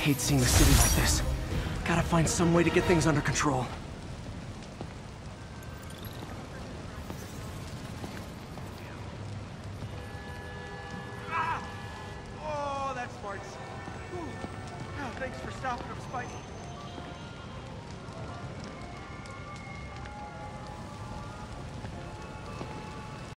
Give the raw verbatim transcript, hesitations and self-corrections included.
hate seeing the city like this. Gotta find some way to get things under control. Ah! Oh, that smarts. Whew. Oh, thanks for stopping him, Spike.